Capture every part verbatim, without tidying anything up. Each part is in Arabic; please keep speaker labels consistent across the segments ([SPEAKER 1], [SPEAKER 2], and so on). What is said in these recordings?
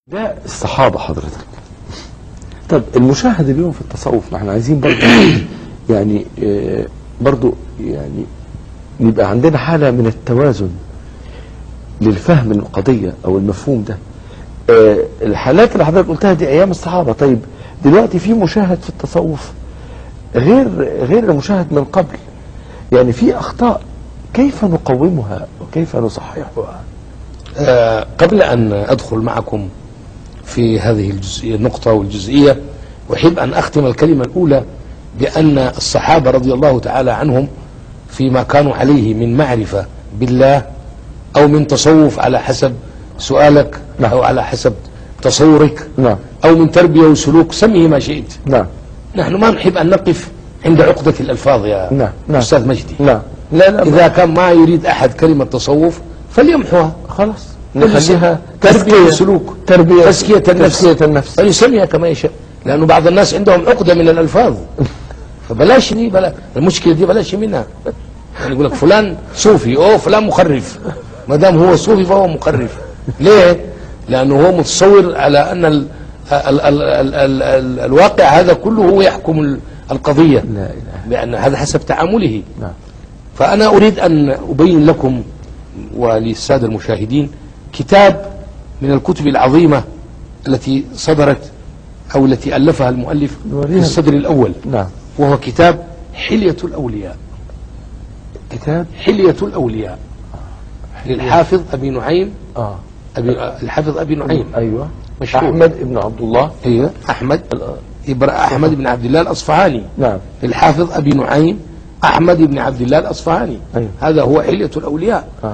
[SPEAKER 1] ده الصحابة حضرتك. طب المشاهد اليوم في التصوف، ما احنا عايزين برضو يعني آه برضو يعني يبقى عندنا حالة من التوازن للفهم القضية او المفهوم ده. آه الحالات اللي حضرتك قلتها دي ايام الصحابة. طيب دلوقتي في مشاهد في التصوف غير غير المشاهد من قبل، يعني في اخطاء، كيف نقومها وكيف نصححها؟
[SPEAKER 2] آه قبل ان ادخل معكم في هذه الجزئية النقطة والجزئية، أحب أن أختم الكلمة الأولى بأن الصحابة رضي الله تعالى عنهم فيما كانوا عليه من معرفة بالله أو من تصوف على حسب سؤالك
[SPEAKER 1] نعم.
[SPEAKER 2] أو على حسب تصورك
[SPEAKER 1] نعم.
[SPEAKER 2] أو من تربية وسلوك، سميه ما شئت.
[SPEAKER 1] نعم.
[SPEAKER 2] نحن ما نحب أن نقف عند عقدة الألفاظ يا
[SPEAKER 1] نعم. نعم.
[SPEAKER 2] أستاذ مجدي.
[SPEAKER 1] نعم. لا لا
[SPEAKER 2] إذا كان ما يريد أحد كلمة تصوف فليمحوها
[SPEAKER 1] خلاص،
[SPEAKER 2] نخليها تربية وسلوك،
[SPEAKER 1] تربية
[SPEAKER 2] تزكية النفس،
[SPEAKER 1] تزكية النفس
[SPEAKER 2] فيسميها كما يشاء، لأنه بعض الناس عندهم عقدة من الألفاظ، فبلاش دي، بلا المشكلة دي بلاش منها. يعني يقول لك فلان صوفي، أو فلان مخرف، ما دام هو صوفي فهو مخرف. ليه؟ لأنه هو متصور على أن ال ال ال ال ال ال الواقع هذا كله هو يحكم القضية،
[SPEAKER 1] لا إله.
[SPEAKER 2] لأن هذا حسب تعامله.
[SPEAKER 1] نعم.
[SPEAKER 2] فأنا أريد أن أبين لكم وللسادة المشاهدين كتاب من الكتب العظيمة التي صدرت أو التي ألفها المؤلف في الصدر الأول.
[SPEAKER 1] نعم.
[SPEAKER 2] وهو كتاب حلية الأولياء.
[SPEAKER 1] كتاب
[SPEAKER 2] حلية الأولياء للحافظ أبي نعيم.
[SPEAKER 1] آه.
[SPEAKER 2] أبي الحافظ أبي نعيم.
[SPEAKER 1] أيوة.
[SPEAKER 2] مشهور.
[SPEAKER 1] أحمد بن عبد الله.
[SPEAKER 2] أيوة. أحمد أحمد بن عبد الله الأصفهاني.
[SPEAKER 1] نعم.
[SPEAKER 2] الحافظ أبي نعيم أحمد بن عبد الله الأصفهاني.
[SPEAKER 1] أيوة.
[SPEAKER 2] هذا هو حلية الأولياء.
[SPEAKER 1] آه.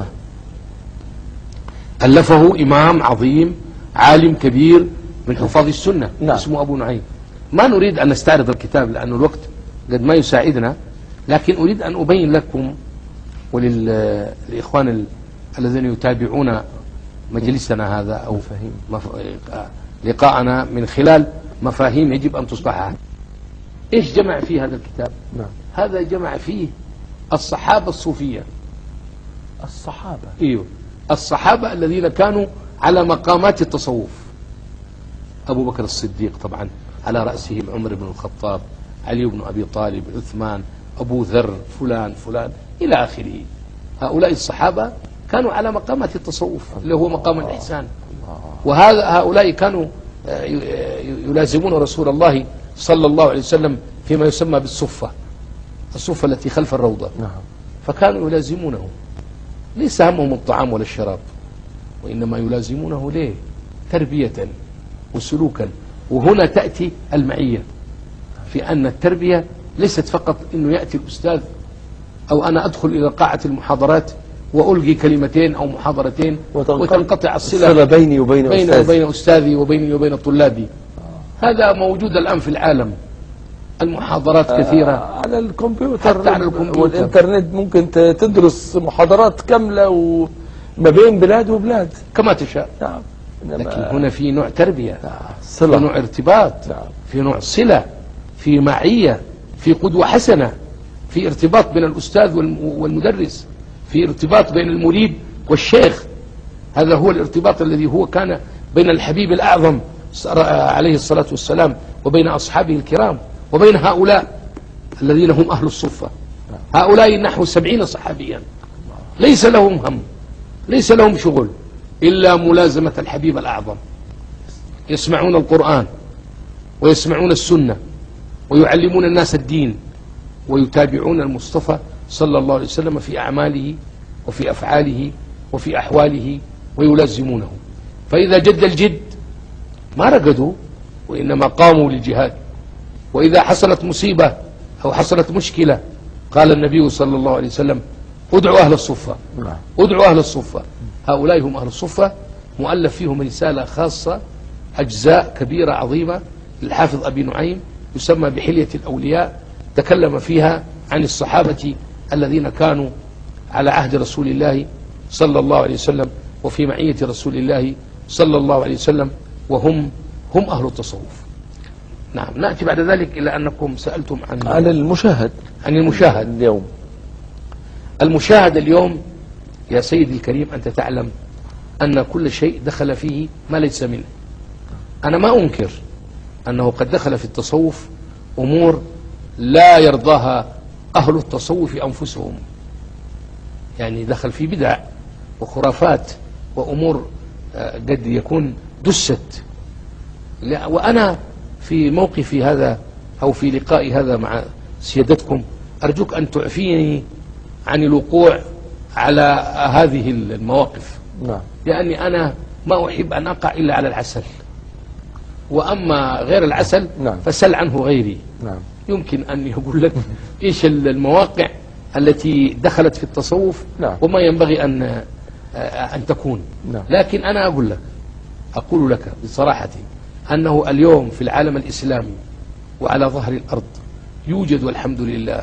[SPEAKER 2] ألفه إمام عظيم عالم كبير من حفاظ السنة.
[SPEAKER 1] نعم.
[SPEAKER 2] اسمه أبو نعيم. ما نريد أن نستعرض الكتاب لأن الوقت قد ما يساعدنا، لكن أريد أن أبين لكم وللإخوان الذين يتابعون مجلسنا هذا أو مف... لقاءنا من خلال مفاهيم يجب أن تصلحها. إيش جمع فيه هذا الكتاب؟
[SPEAKER 1] نعم.
[SPEAKER 2] هذا جمع فيه الصحابة الصوفية.
[SPEAKER 1] الصحابة.
[SPEAKER 2] ايوه، الصحابة الذين كانوا على مقامات التصوف. أبو بكر الصديق طبعا على رأسهم عمر بن الخطاب، علي بن أبي طالب، عثمان، أبو ذر، فلان فلان إلى آخره. هؤلاء الصحابة كانوا على مقامات التصوف اللي هو مقام الإحسان. وهذا هؤلاء كانوا يلازمون رسول الله صلى الله عليه وسلم فيما يسمى بالصفة، الصفة التي خلف الروضة.
[SPEAKER 1] نعم.
[SPEAKER 2] فكانوا يلازمونه، ليس همهم الطعام ولا الشراب، وإنما يلازمونه ليه؟ تربية وسلوكا. وهنا تأتي المعية في أن التربية ليست فقط أنه يأتي الأستاذ أو أنا أدخل إلى قاعة المحاضرات وألقي كلمتين أو محاضرتين وتنقطع الصلة
[SPEAKER 1] بيني وبين
[SPEAKER 2] بيني
[SPEAKER 1] أستاذي
[SPEAKER 2] وبين أستاذي وبيني وبين طلابي. هذا موجود الآن في العالم، المحاضرات كثيرة
[SPEAKER 1] آه على الكمبيوتر،
[SPEAKER 2] حتى على الكمبيوتر
[SPEAKER 1] والإنترنت، ممكن تدرس محاضرات كاملة وما بين بلاد وبلاد
[SPEAKER 2] كما تشاء.
[SPEAKER 1] نعم.
[SPEAKER 2] لكن هنا في نوع تربية،
[SPEAKER 1] صلة،
[SPEAKER 2] في نوع ارتباط،
[SPEAKER 1] نعم.
[SPEAKER 2] في نوع صلة، في معية، في قدوة حسنة، في ارتباط بين الأستاذ والمدرس، في ارتباط بين المريد والشيخ. هذا هو الارتباط الذي هو كان بين الحبيب الأعظم عليه الصلاة والسلام وبين أصحابه الكرام وبين هؤلاء الذين هم أهل الصفة. هؤلاء نحو سبعين صحابيا ليس لهم هم، ليس لهم شغل إلا ملازمة الحبيب الأعظم. يسمعون القرآن ويسمعون السنة ويعلمون الناس الدين ويتابعون المصطفى صلى الله عليه وسلم في أعماله وفي أفعاله وفي أحواله ويلازمونه. فإذا جد الجد ما رقدوا وإنما قاموا للجهاد. وإذا حصلت مصيبة أو حصلت مشكلة قال النبي صلى الله عليه وسلم ادعوا أهل الصفة، ادعوا أهل الصفة. هؤلاء هم أهل الصفة. مؤلف فيهم رسالة خاصة، أجزاء كبيرة عظيمة للحافظ أبي نعيم يسمى بحلية الأولياء، تكلم فيها عن الصحابة الذين كانوا على عهد رسول الله صلى الله عليه وسلم وفي معية رسول الله صلى الله عليه وسلم، وهم هم أهل التصوف. نعم. نأتي بعد ذلك إلى أنكم سألتم عن
[SPEAKER 1] عن المشاهد
[SPEAKER 2] عن المشاهد
[SPEAKER 1] اليوم.
[SPEAKER 2] المشاهد اليوم يا سيدي الكريم، أنت تعلم أن كل شيء دخل فيه ما ليس منه. أنا ما أنكر أنه قد دخل في التصوف أمور لا يرضاها أهل التصوف أنفسهم، يعني دخل في بدع وخرافات وأمور قد يكون دست. وأنا في موقفي هذا أو في لقائي هذا مع سيادتكم أرجوك أن تعفيني عن الوقوع على هذه المواقف،
[SPEAKER 1] نعم.
[SPEAKER 2] لأني أنا ما أحب أن أقع إلا على العسل، وأما غير العسل
[SPEAKER 1] نعم.
[SPEAKER 2] فسل عنه غيري.
[SPEAKER 1] نعم.
[SPEAKER 2] يمكن أن يقول لك إيش المواقع التي دخلت في التصوف
[SPEAKER 1] نعم.
[SPEAKER 2] وما ينبغي أن أن تكون.
[SPEAKER 1] نعم.
[SPEAKER 2] لكن أنا أقول لك أقول لك بصراحة أنه اليوم في العالم الإسلامي وعلى ظهر الأرض يوجد والحمد لله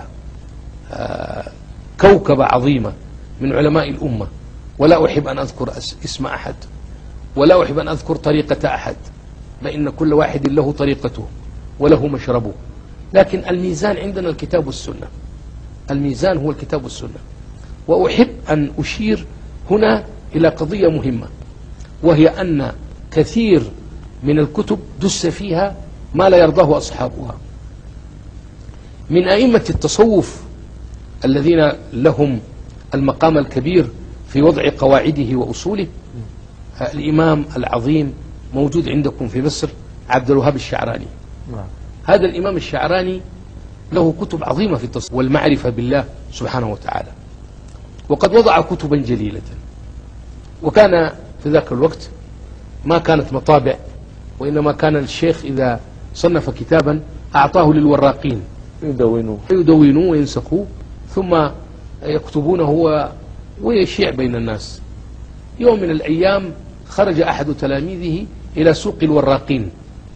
[SPEAKER 2] كوكبة عظيمة من علماء الأمة، ولا أحب أن أذكر اسم أحد ولا أحب أن أذكر طريقة أحد، فإن كل واحد له طريقته وله مشربه، لكن الميزان عندنا الكتاب والسنة. الميزان هو الكتاب والسنة. وأحب أن أشير هنا إلى قضية مهمة، وهي أن كثير من الكتب دس فيها ما لا يرضاه أصحابها. من أئمة التصوف الذين لهم المقام الكبير في وضع قواعده وأصوله الإمام العظيم موجود عندكم في مصر عبد الوهاب الشعراني. هذا الإمام الشعراني له كتب عظيمة في التصوف والمعرفة بالله سبحانه وتعالى، وقد وضع كتبا جليلة. وكان في ذاك الوقت ما كانت مطابع، وإنما كان الشيخ إذا صنف كتابا أعطاه للوراقين
[SPEAKER 1] يدونوه
[SPEAKER 2] يدونوه وينسخوه ثم يكتبونه ويشيع بين الناس. يوم من الأيام خرج أحد تلاميذه إلى سوق الوراقين،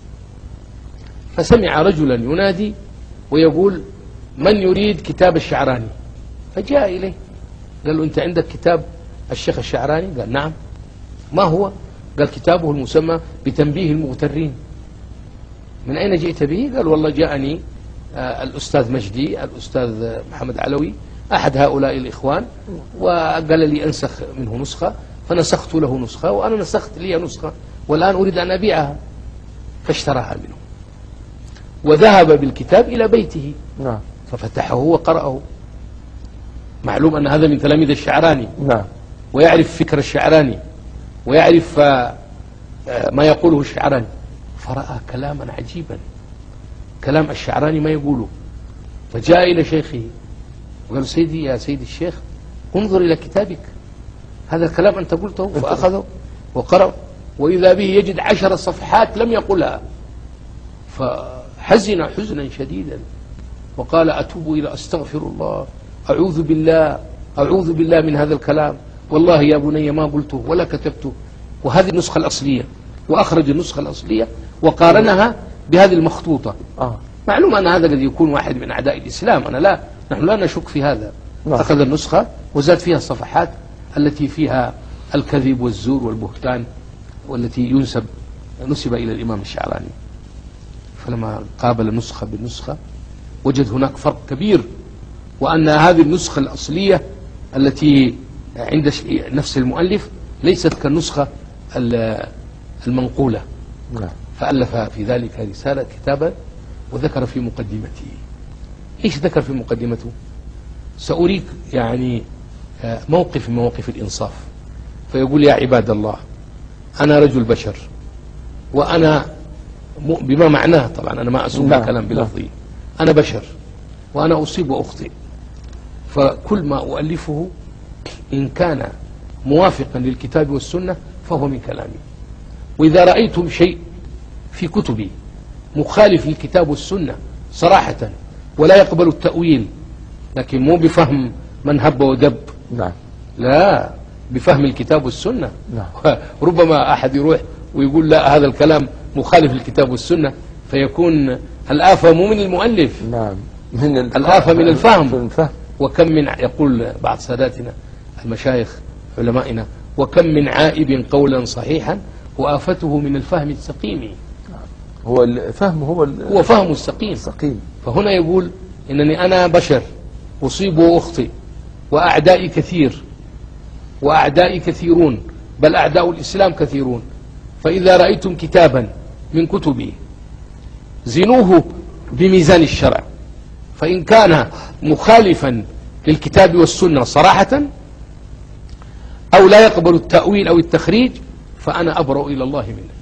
[SPEAKER 2] فسمع رجلا ينادي ويقول: من يريد كتاب الشعراني؟ فجاء إليه قال له: أنت عندك كتاب الشيخ الشعراني؟ قال: نعم. ما هو؟ قال: كتابه المسمى بتنبيه المغترين. من أين جئت به؟ قال: والله جاءني آه الأستاذ مجدي، الأستاذ محمد علوي، أحد هؤلاء الإخوان، وقال لي أنسخ منه نسخة، فنسخت له نسخة، وأنا نسخت لي نسخة والآن أريد أن أبيعها. فاشتراها منه وذهب بالكتاب إلى بيته.
[SPEAKER 1] نعم.
[SPEAKER 2] ففتحه وقرأه. معلوم أن هذا من تلاميذ الشعراني.
[SPEAKER 1] نعم.
[SPEAKER 2] ويعرف فكر الشعراني ويعرف ما يقوله الشعراني، فرأى كلاما عجيبا، كلام الشعراني ما يقوله. فجاء إلى شيخه وقال: سيدي يا سيدي الشيخ، انظر إلى كتابك، هذا الكلام أنت قلته. فأخذه وقرأ، وإذا به يجد عشر صفحات لم يقلها، فحزن حزنا شديدا وقال: أتوب إلى أستغفر الله، أعوذ بالله أعوذ بالله من هذا الكلام، والله يا بني ما قلته ولا كتبته. وهذه النسخة الأصلية، وأخرج النسخة الأصلية وقارنها بهذه المخطوطة.
[SPEAKER 1] آه.
[SPEAKER 2] معلوم أن هذا قد يكون واحد من أعداء الإسلام، أنا لا نحن لا نشك في هذا.
[SPEAKER 1] نعم.
[SPEAKER 2] أخذ النسخة وزاد فيها الصفحات التي فيها الكذب والزور والبهتان، والتي ينسب نسب إلى الإمام الشعراني. فلما قابل النسخة بالنسخة وجد هناك فرق كبير، وأن هذه النسخة الأصلية التي عند نفس المؤلف ليست كالنسخة المنقولة.
[SPEAKER 1] نعم.
[SPEAKER 2] فألف في ذلك رسالة كتابا وذكر في مقدمته. إيش ذكر في مقدمته؟ سأريك يعني موقف من مواقف الإنصاف. فيقول: يا عباد الله، أنا رجل بشر، وأنا بما معناه طبعا، أنا ما أسوق الكلام بلفظي، أنا بشر وأنا أصيب وأخطئ، فكل ما أؤلفه إن كان موافقا للكتاب والسنة فهو من كلامي، وإذا رأيتم شيء في كتبي مخالف للكتاب والسنة صراحة ولا يقبل التأويل، لكن مو بفهم من هب ودب،
[SPEAKER 1] نعم،
[SPEAKER 2] لا، بفهم الكتاب والسنة.
[SPEAKER 1] نعم.
[SPEAKER 2] ربما أحد يروح ويقول: لا، هذا الكلام مخالف للكتاب والسنة، فيكون الآفة مو من المؤلف،
[SPEAKER 1] نعم، من
[SPEAKER 2] الآفة من الفهم.
[SPEAKER 1] الفهم.
[SPEAKER 2] وكم من، يقول بعض ساداتنا المشايخ علمائنا: وكم من عائب قولا صحيحا وآفته من الفهم السقيم.
[SPEAKER 1] هو الفهم هو
[SPEAKER 2] هو فهم السقيم.
[SPEAKER 1] السقيم.
[SPEAKER 2] فهنا يقول: إنني أنا بشر أصيب وأخطئ، وأعدائي كثير، وأعدائي كثيرون، بل أعداء الإسلام كثيرون، فإذا رأيتم كتابا من كتبه زنوه بميزان الشرع، فإن كان مخالفا للكتاب والسنة صراحة أو لا يقبل التأويل أو التخريج فأنا أبرأ إلى الله منه.